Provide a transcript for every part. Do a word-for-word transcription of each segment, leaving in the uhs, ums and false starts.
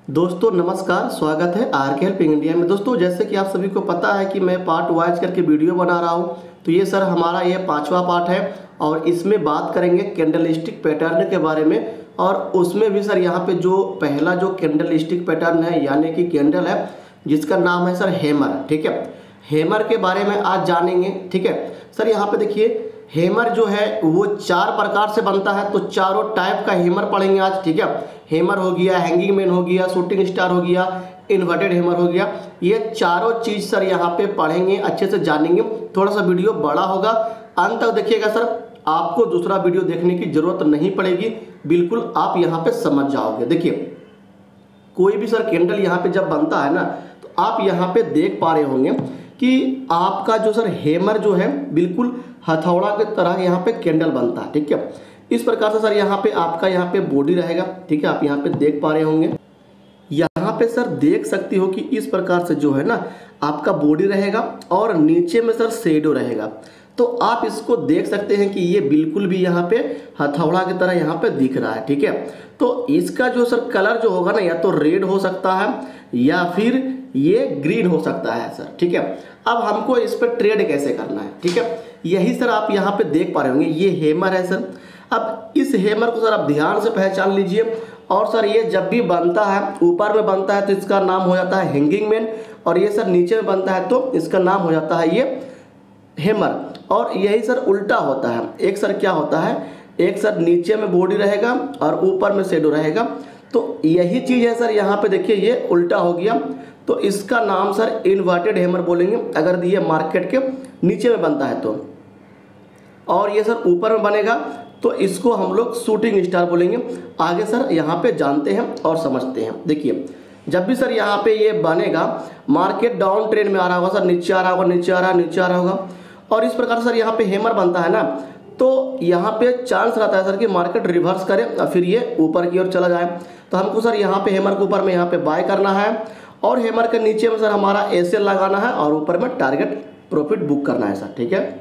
दोस्तों नमस्कार, स्वागत है आर के हेल्पिंग इंडिया में। दोस्तों जैसे कि आप सभी को पता है कि मैं पार्ट वाइज करके वीडियो बना रहा हूं, तो ये सर हमारा ये पांचवा पार्ट है और इसमें बात करेंगे कैंडलस्टिक पैटर्न के बारे में। और उसमें भी सर यहाँ पे जो पहला जो कैंडलस्टिक पैटर्न है यानी कि कैंडल है जिसका नाम है सर हैमर। ठीक है, हैमर के बारे में आज जानेंगे। ठीक है सर, यहाँ पे देखिए हैमर जो है वो चार प्रकार से बनता है, तो चारों टाइप का हैमर पढ़ेंगे आज। ठीक है, हैमर हो गया, हैंगिंग मैन हो गया, शूटिंग स्टार हो गया, इन्वर्टेड हैमर हो गया, ये चारों चीज़ सर यहाँ पे पढ़ेंगे, अच्छे से जानेंगे। थोड़ा सा वीडियो बड़ा होगा, अंत तक देखिएगा सर, आपको दूसरा वीडियो देखने की जरूरत नहीं पड़ेगी, बिल्कुल आप यहाँ पे समझ जाओगे। देखिए कोई भी सर कैंडल यहाँ पे जब बनता है ना, तो आप यहाँ पे देख पा रहे होंगे कि आपका जो सर हैमर जो है बिल्कुल हथौड़ा की तरह यहाँ पे कैंडल बनता है। ठीक है, इस प्रकार से सर यहाँ पे आपका यहाँ पे बॉडी रहेगा। ठीक है, आप यहाँ पे देख पा रहे होंगे, यहाँ पे सर देख सकती हो कि इस प्रकार से जो है ना आपका बॉडी रहेगा और नीचे में सर शेडो रहेगा। तो आप इसको देख सकते हैं कि ये बिल्कुल भी यहाँ पे हथौड़ा की तरह यहाँ पे दिख रहा है। ठीक है, तो इसका जो सर कलर जो होगा ना, या तो रेड हो सकता है या फिर ये ग्रीन हो सकता है सर। ठीक है, अब हमको इस पर ट्रेड कैसे करना है, ठीक है, यही सर आप यहाँ पे देख पा रहे होंगे, ये हैमर है सर। अब इस हैमर को सर आप ध्यान से पहचान लीजिए। और सर ये जब भी बनता है, ऊपर में बनता है तो इसका नाम हो जाता है हैंगिंग मैन, और ये सर नीचे में बनता है तो इसका नाम हो जाता है ये हैमर। और यही सर उल्टा होता है, एक सर क्या होता है, एक सर नीचे में बॉडी रहेगा और ऊपर में शेडो रहेगा। तो यही चीज़ है सर, यहाँ पे देखिए ये उल्टा हो गया, तो इसका नाम सर इन्वर्टेड हैमर बोलेंगे अगर ये मार्केट के नीचे में बनता है तो। और ये सर ऊपर में बनेगा तो इसको हम लोग शूटिंग स्टार बोलेंगे। आगे सर यहाँ पे जानते हैं और समझते हैं। देखिए जब भी सर यहाँ पे ये बनेगा, मार्केट डाउन ट्रेंड में आ रहा होगा सर, नीचे आ रहा होगा, नीचे आ रहा है, नीचे आ रहा होगा, और इस प्रकार सर यहाँ पे हैमर बनता है ना, तो यहाँ पे चांस रहता है सर कि मार्केट रिवर्स करे और फिर ये ऊपर की ओर चला जाए। तो हमको सर यहाँ पे हैमर के ऊपर में यहाँ पे बाय करना है और हैमर के नीचे में सर हमारा एसएल लगाना है और ऊपर में टारगेट प्रॉफिट बुक करना है सर। ठीक है,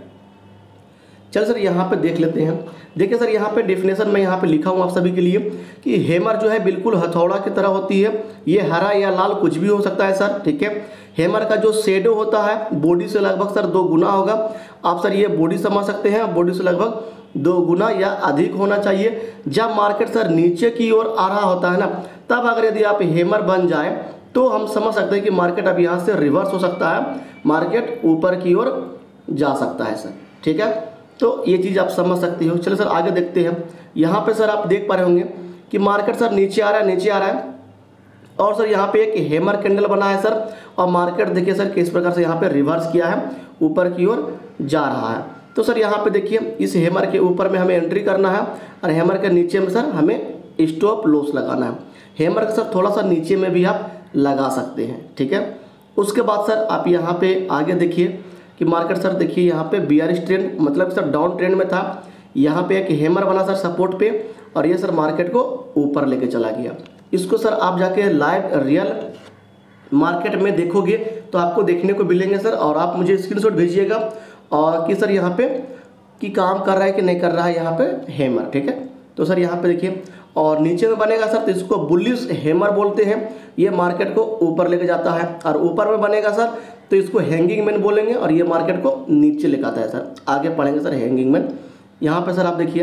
चल सर यहाँ पे देख लेते हैं। देखिए सर यहाँ पे डेफिनेशन में यहाँ पे लिखा हूँ आप सभी के लिए कि हैमर जो है बिल्कुल हथौड़ा की तरह होती है, ये हरा या लाल कुछ भी हो सकता है सर। ठीक है, हैमर का जो शेडो होता है बॉडी से लगभग सर दो गुना होगा। आप सर ये बॉडी समझ सकते हैं, बॉडी से लगभग दो गुना या अधिक होना चाहिए। जब मार्केट सर नीचे की ओर आ रहा होता है ना, तब अगर यदि आप हैमर बन जाए तो हम समझ सकते हैं कि मार्केट अब यहाँ से रिवर्स हो सकता है, मार्केट ऊपर की ओर जा सकता है सर। ठीक है, तो ये चीज़ आप समझ सकते हो। चलो सर आगे देखते हैं। यहाँ पे सर आप देख पा रहे होंगे कि मार्केट सर नीचे आ रहा है, नीचे आ रहा है, और सर यहाँ पे एक हैमर कैंडल बना है सर, और मार्केट देखिए सर किस प्रकार से यहाँ पे रिवर्स किया है, ऊपर की ओर जा रहा है। तो सर यहाँ पे देखिए इस हैमर के ऊपर में हमें एंट्री करना है और हैमर के नीचे में सर हमें स्टॉप लॉस लगाना है। हैमर का सर थोड़ा सा नीचे में भी आप लगा सकते हैं। ठीक है, उसके बाद सर आप यहाँ पे आगे देखिए कि मार्केट सर देखिए यहाँ पे बियरिश ट्रेंड, मतलब सर डाउन ट्रेंड में था, यहाँ पे एक हैमर बना सर सपोर्ट पे, और ये सर मार्केट को ऊपर लेके चला गया। इसको सर आप जाके लाइव रियल मार्केट में देखोगे तो आपको देखने को मिलेंगे सर, और आप मुझे स्क्रीनशॉट भेजिएगा और कि सर यहाँ पे कि काम कर रहा है कि नहीं कर रहा है यहाँ पे हैमर। ठीक है, तो सर यहाँ पे देखिए, और नीचे में बनेगा सर तो इसको बुलिश हैमर बोलते हैं, ये मार्केट को ऊपर लेके जाता है, और ऊपर में बनेगा सर तो इसको हैंगिंग मैन बोलेंगे और ये मार्केट को नीचे लेकर आता है सर। आगे पढ़ेंगे सर हैंगिंग मैन। यहाँ पे सर आप देखिए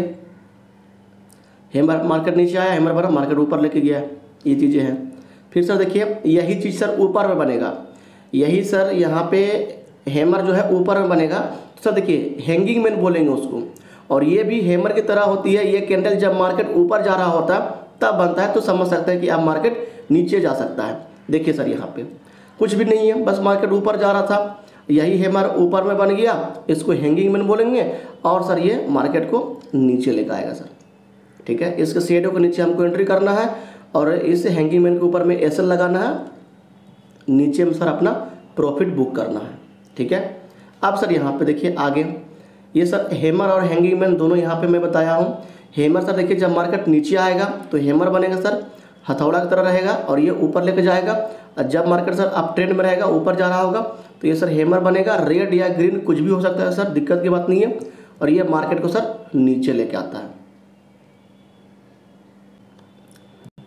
हैमर, मार्केट नीचे आया, हैमर बना, मार्केट ऊपर लेके गया है, ये चीज़ें हैं। फिर सर देखिए यही चीज़ सर ऊपर में बनेगा, यही सर यहाँ पे हैमर जो है ऊपर में बनेगा, तो सर देखिए हैंगिंग मैन बोलेंगे उसको, और ये भी हैमर की तरह होती है। ये कैंडल जब मार्केट ऊपर जा रहा होता है तब बनता है, तो समझ सकते हैं कि अब मार्केट नीचे जा सकता है। देखिए सर यहाँ पे कुछ भी नहीं है, बस मार्केट ऊपर जा रहा था, यही हैमर ऊपर में बन गया, इसको हैंगिंग मैन बोलेंगे, और सर ये मार्केट को नीचे लेकर आएगा सर। ठीक है, इसके शेडो के नीचे हमको एंट्री करना है और इस हैंगिंग मैन के ऊपर में एसएल लगाना है, नीचे में सर अपना प्रॉफिट बुक करना है। ठीक है, अब सर यहाँ पे देखिए आगे, ये सर हैमर और हैंगिंग मैन दोनों यहाँ पे मैं बताया हूँ। हैमर सर देखिए जब मार्केट नीचे आएगा तो हैमर बनेगा सर हथौड़ा की तरह रहेगा और ये ऊपर लेके जाएगा, और जब मार्केट सर अप ट्रेंड में रहेगा, ऊपर जा रहा होगा, तो ये सर हैमर बनेगा, रेड या ग्रीन कुछ भी हो सकता है सर, दिक्कत की बात नहीं है, और ये मार्केट को सर नीचे लेके आता है।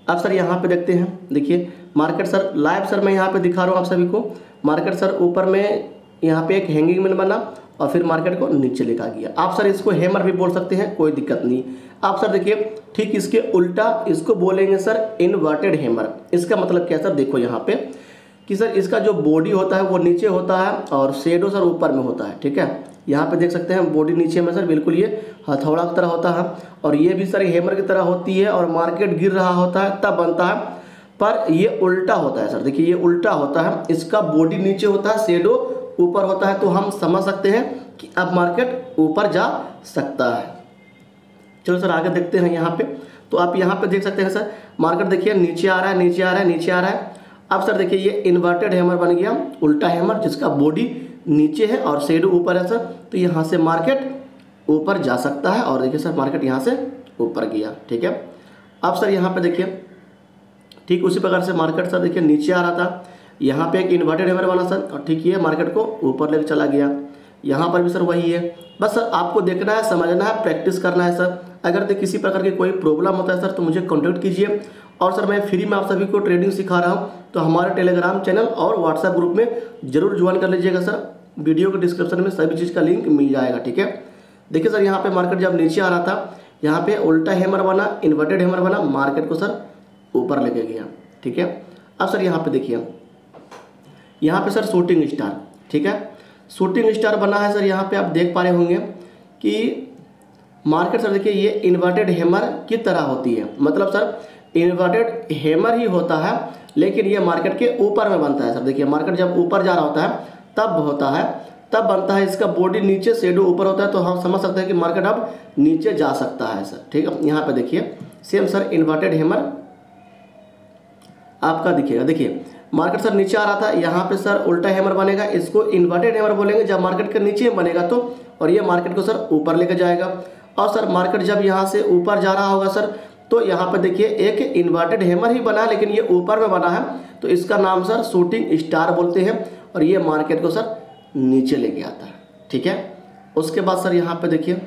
अब सर यहाँ पे देखते हैं, देखिए मार्केट सर लाइव सर मैं यहाँ पे दिखा रहा हूँ आप सभी को। मार्केट सर ऊपर में यहाँ पे एक हैंगिंग मैन बना और फिर मार्केट को नीचे लेकर गया। आप सर इसको हैमर भी बोल सकते हैं, कोई दिक्कत नहीं। आप सर देखिए ठीक इसके उल्टा इसको बोलेंगे सर इन्वर्टेड हैमर। इसका मतलब क्या सर, देखो यहाँ पे कि सर इसका जो बॉडी होता है वो नीचे होता है और शेडो सर ऊपर में होता है। ठीक है, यहाँ पे देख सकते हैं बॉडी नीचे में सर बिल्कुल ये हथौड़ा की तरह होता है और ये भी सर हैमर की तरह होती है और मार्केट गिर रहा होता है तब बनता है, पर ये उल्टा होता है सर। देखिए ये उल्टा होता है, इसका बॉडी नीचे होता है, शेडो ऊपर होता है, तो हम समझ सकते हैं कि अब मार्केट ऊपर जा सकता है। चलो सर आगे देखते हैं यहाँ पे। तो आप यहाँ पे देख सकते हैं सर मार्केट देखिए नीचे आ रहा है, नीचे आ रहा है, नीचे आ रहा है। अब सर देखिए ये इन्वर्टेड हैमर बन गया, उल्टा हैमर जिसका बॉडी नीचे है और शेडो ऊपर है सर, तो यहाँ से मार्केट ऊपर जा सकता है। और देखिए सर मार्केट यहाँ से ऊपर गया। ठीक है, अब सर यहाँ पे देखिए ठीक उसी प्रकार से मार्केट सर देखिए नीचे आ रहा था, यहाँ पे एक इन्वर्टेड हैमर बना सर और ठीक ये मार्केट को ऊपर लेकर चला गया। यहाँ पर भी सर वही है। बस सर आपको देखना है, समझना है, प्रैक्टिस करना है सर। अगर तो किसी प्रकार की कोई प्रॉब्लम होता है सर तो मुझे कॉन्टेक्ट कीजिए। और सर मैं फ्री में आप सभी को ट्रेडिंग सिखा रहा हूँ, तो हमारे टेलीग्राम चैनल और व्हाट्सएप ग्रुप में जरूर ज्वाइन कर लीजिएगा सर। वीडियो के डिस्क्रिप्शन में सभी चीज़ का लिंक मिल जाएगा। ठीक है, देखिए सर यहाँ पे मार्केट जब नीचे आ रहा था, यहाँ पे उल्टा हैमर बना, इन्वर्टेड हैमर बना, मार्केट को सर ऊपर लेके गया। ठीक है, अब सर यहाँ पे देखिए यहाँ पे सर शूटिंग स्टार। ठीक है, शूटिंग स्टार बना है सर। यहाँ पे आप देख पा रहे होंगे कि मार्केट सर देखिए ये इन्वर्टेड हैमर की तरह होती है, मतलब सर इन्वर्टेड हैमर ही होता है लेकिन ये मार्केट के ऊपर में बनता है सर। देखिए मार्केट जब ऊपर जा रहा होता है तब होता है, तब बनता है। इसका बॉडी नीचे, शेडो ऊपर होता है, तो हम समझ सकते हैं कि मार्केट अब नीचे जा सकता है सर। ठीक है, यहाँ पे देखिए सेम सर इन्वर्टेड हैमर आपका दिखेगा। देखिए मार्केट सर नीचे आ रहा था, यहाँ पे सर उल्टा हैमर बनेगा, इसको इन्वर्टेड हैमर बोलेंगे जब मार्केट के नीचे बनेगा तो, और ये मार्केट को सर ऊपर लेकर जाएगा। और सर मार्केट जब यहाँ से ऊपर जा रहा होगा सर, तो यहाँ पे देखिए एक इन्वर्टेड हैमर ही बना है लेकिन ये ऊपर में बना है, तो इसका नाम सर शूटिंग स्टार बोलते हैं और ये मार्केट को सर नीचे लेके आता है। ठीक है, उसके बाद सर यहाँ पे देखिए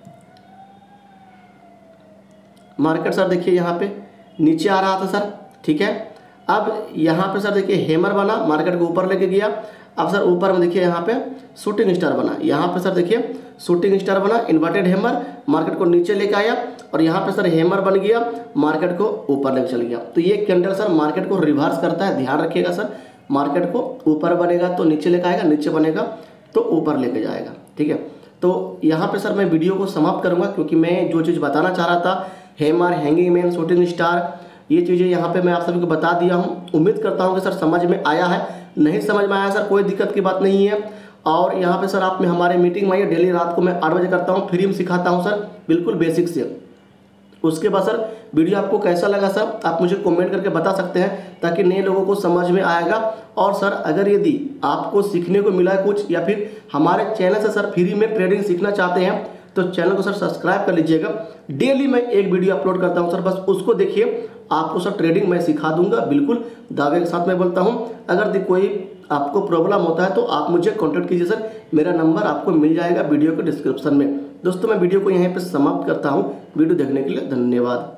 मार्केट सर देखिए यहाँ पे नीचे आ रहा था सर। ठीक है, अब यहाँ पे सर देखिए हैमर बना, मार्केट को ऊपर लेके गया। अब सर ऊपर में देखिए यहाँ पे शूटिंग स्टार बना, यहाँ पे सर देखिए शूटिंग स्टार बना, इन्वर्टेड हैमर, मार्केट को नीचे लेके आया और यहाँ पे सर हैमर बन गया, मार्केट को ऊपर लेके चल गया। तो ये कैंडल सर मार्केट को रिवर्स करता है, ध्यान रखिएगा सर। मार्केट को ऊपर बनेगा तो नीचे लेके आएगा, नीचे बनेगा तो ऊपर लेके जाएगा। ठीक है, तो यहाँ पे सर मैं वीडियो को समाप्त करूँगा क्योंकि मैं जो चीज़ बताना चाह रहा था, hammer, hanging man, shooting star, ये चीज़ें यहाँ पे मैं आप सभी को बता दिया हूँ। उम्मीद करता हूँ कि सर समझ में आया है। नहीं समझ में आया सर कोई दिक्कत की बात नहीं है। और यहाँ पे सर आप में हमारे मीटिंग में आइए, डेली रात को मैं आठ बजे करता हूँ, फ्री में सिखाता हूँ सर, बिल्कुल बेसिक से। उसके बाद सर वीडियो आपको कैसा लगा सर आप मुझे कमेंट करके बता सकते हैं ताकि नए लोगों को समझ में आएगा। और सर अगर यदि आपको सीखने को मिला है कुछ या फिर हमारे चैनल से सर फ्री में ट्रेडिंग सीखना चाहते हैं तो चैनल को सर सब्सक्राइब कर लीजिएगा। डेली मैं एक वीडियो अपलोड करता हूं सर, बस उसको देखिए, आपको सर ट्रेडिंग मैं सिखा दूंगा, बिल्कुल दावे के साथ मैं बोलता हूं। अगर कोई आपको प्रॉब्लम होता है तो आप मुझे कांटेक्ट कीजिए सर, मेरा नंबर आपको मिल जाएगा वीडियो के डिस्क्रिप्शन में। दोस्तों मैं वीडियो को यहीं पे समाप्त करता हूं। वीडियो देखने के लिए धन्यवाद।